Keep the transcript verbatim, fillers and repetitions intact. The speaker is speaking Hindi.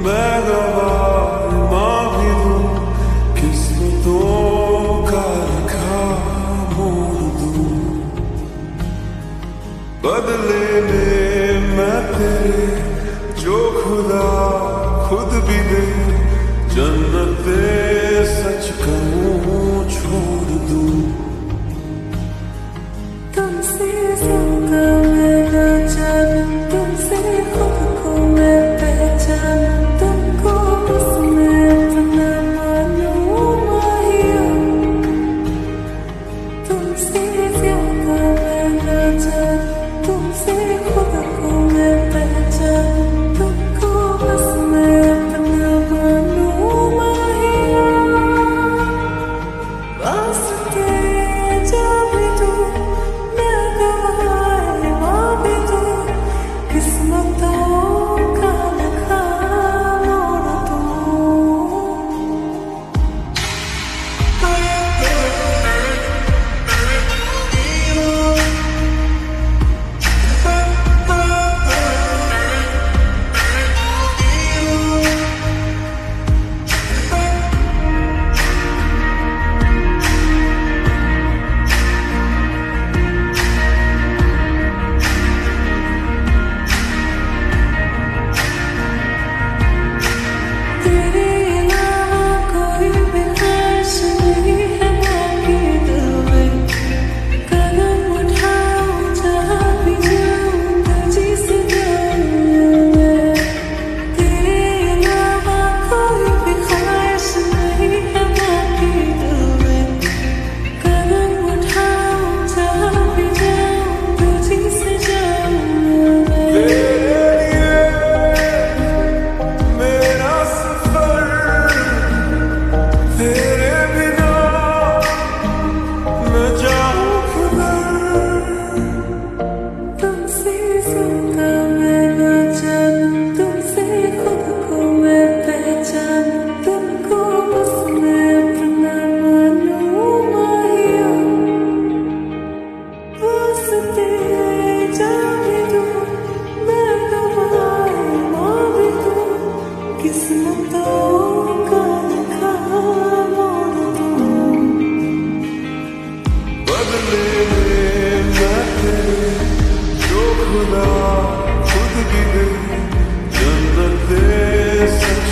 मैं गवाह माँ भी दूं, किस्मतों का लिखा मोड़ दूं। बदले में मैं तेरे जो खुदा खुद भी दे, जन्नते सच कहूँ छोड़ दूं। तुमसे सबका मैं ना जानूं, तुमसे खुद को मैं पहचानूं, तुमको बस मैं अपना मानूं माहिया। तुमसे सबका मैं ना जानूं, तुमसे खुद को मैं पहचानूं, तुमको बस मैं अपना मानूं माहिया। वास्ते जा भी तू, मैं गवाह माँ भी तू, किस्मतों का लिखा मोड़ दूं। तेरे अलावा कोई भी ख्वाहिश नहीं है बाकी दिल में। कदम उठाऊं जहाँ भी जाऊं, तुझी से जाऊं मैं। तेरे अलावा कोई भी ख्वाहिश नहीं है बाकी दिल में। कदम उठाऊं जहाँ भी जाऊं, तुझी से जाऊं मैं। तेरे लिए मेरा सफर, तेरे बिना मैं जाऊं किधर। तुमसे सबका मैं ना जानूं, तुमसे खुद को मैं पहचानूं, तुमको बस मैं अपना मानूं माहिया। वास्ते जा भी दूं, मैं गवाह माँ भी दूं, किस्मतों का लिखा मोड़ दूं। बदले में मैं तेरे जो खुदा खुद भी दे, जन्नते सच